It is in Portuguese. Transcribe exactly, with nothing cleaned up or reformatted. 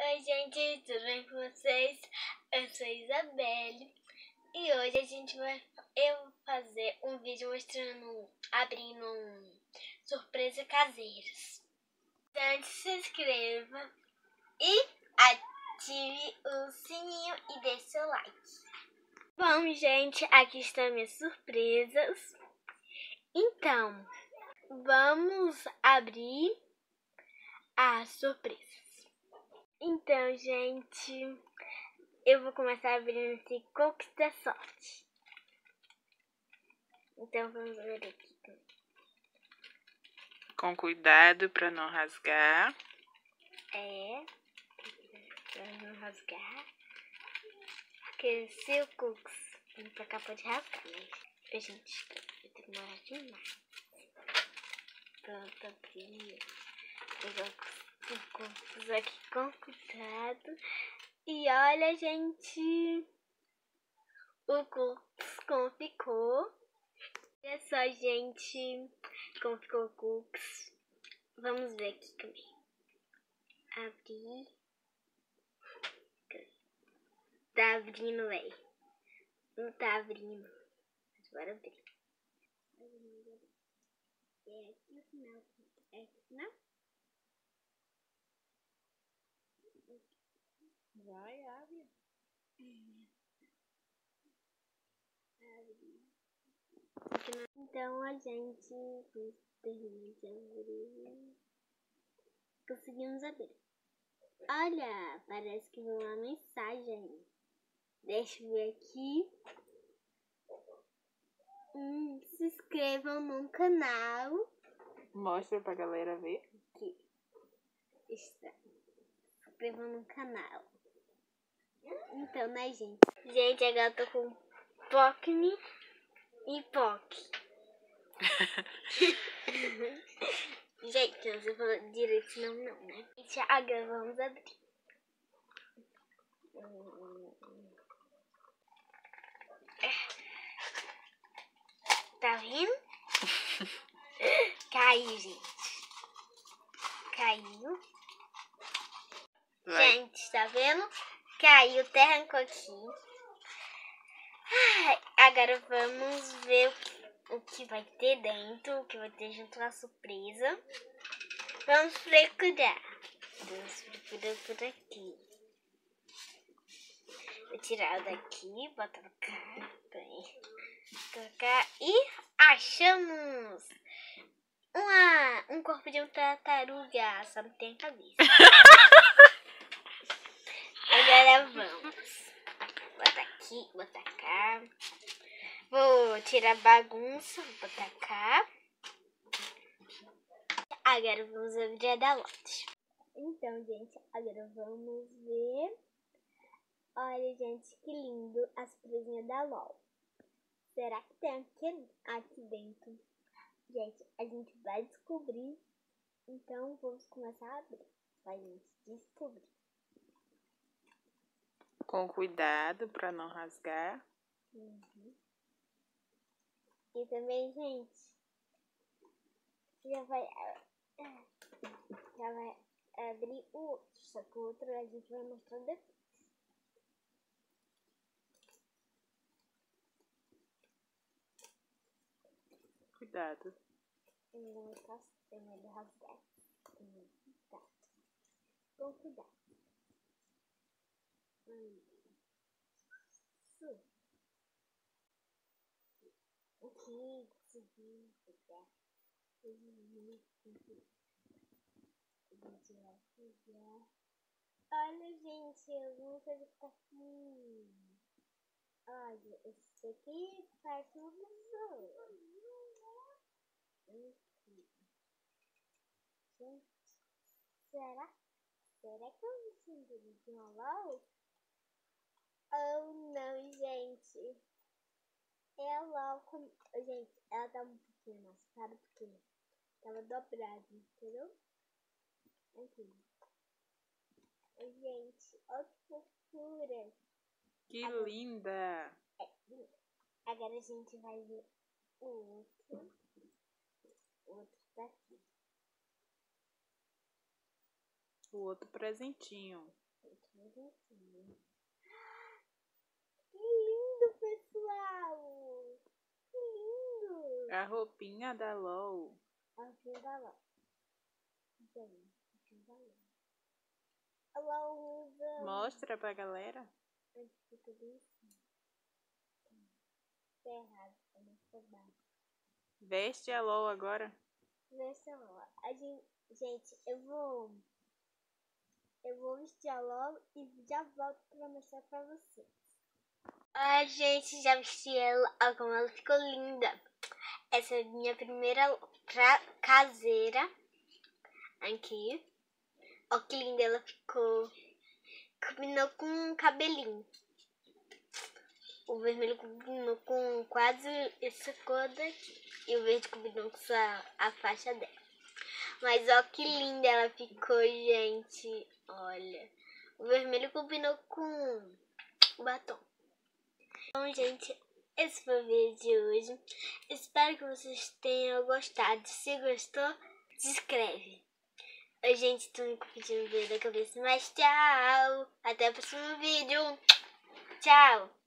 Oi gente, tudo bem com vocês? Eu sou a Isabelle e hoje a gente vai eu vou fazer um vídeo mostrando, abrindo um surpresa caseiras. Então, antes se inscreva e ative o sininho e deixe seu like. Bom gente, aqui estão minhas surpresas. Então, vamos abrir as surpresas. Então, gente, eu vou começar abrindo esse Cookies da Sorte. Então, vamos ver aqui. Com cuidado para não rasgar. É, pra não rasgar. Porque se o Cookies vir pra cá, pode rasgar, mas, gente, vai demorar demais. Pronto, abri. Pegar o Cookies aqui com cuidado. E olha, gente, o Cookies como ficou. Olha só, gente, como ficou o Cookies. Vamos ver aqui também. Abrir. Tá abrindo, velho. Não tá abrindo. Mas bora abrir. É aqui o final. É aqui o final? Vai, abre. Então a gente termina de abrir. Conseguimos abrir. Olha, parece que veio uma mensagem. Deixa eu ver aqui. Hum, se inscrevam no canal. Mostra pra galera ver. Aqui está. Se inscrevam no canal. Então, né, gente? Gente, agora eu tô com Pockme e Pock. Gente, não sei falar direito não, não, né? E agora vamos abrir. Tá vendo? Caiu, gente. Caiu. Vai. Gente, tá vendo? Caiu, até arrancou aqui. Ai, agora vamos ver o que vai ter dentro, o que vai ter junto com a surpresa. Vamos procurar. Vamos procurar por aqui. Vou tirar o daqui, botar pra cá. Colocar e achamos uma, um corpo de um tartaruga, só não tem cabeça. Agora vamos. Botar aqui, botar cá. Vou tirar a bagunça, vou botar cá. Agora vamos abrir a da lote. Então, gente, agora vamos ver. Olha, gente, que lindo a surpresinha da LOL. Será que tem aqui, aqui dentro? Gente, a gente vai descobrir. Então, vamos começar a abrir. Vai, gente, descobrir. Com cuidado para não rasgar. Uhum. E também, gente, já vai, já vai abrir o outro. Só que o outro a gente vai mostrar depois. Cuidado. Não posso ter medo de rasgar. Cuidado. Com cuidado. Isso. Aqui, consegui pegar. Olha, gente, alguma coisa que tá aqui. Olha, esse aqui parece uma pessoa. Aqui. Gente, será? Será que eu me sinto de uma LOL? Oh, não, gente. É a LOL com... Gente, ela tá um pouquinho amassada porque tava dobrada, entendeu? Aqui. Gente, olha que fofura. Que Agora... linda. É, agora a gente vai ver o outro. O outro tá aqui. O outro presentinho. bonitinho. Que lindo, pessoal! Que lindo! A roupinha da Lou. A roupinha da Lou. Gente, a roupinha da Lou. A Lou usa... Mostra pra galera. Fica bem assim. Tá errado, tá mais pra baixo. Veste a Lou agora. Veste a Lou. A gente, gente, eu vou... Eu vou vestir a Lou e já volto pra mostrar pra vocês. A gente já vesti ela, olha como ela ficou linda. Essa é a minha primeira pra caseira. Aqui. Olha que linda ela ficou. Combinou com o cabelinho. O vermelho combinou com quase essa cor daqui. E o verde combinou com essa, a faixa dela. Mas olha que linda ela ficou, gente. Olha. O vermelho combinou com o batom. Bom, gente, esse foi o vídeo de hoje. Espero que vocês tenham gostado. Se gostou, se inscreve. A gente tá me pedindo ver da cabeça, mas tchau! Até o próximo vídeo. Tchau!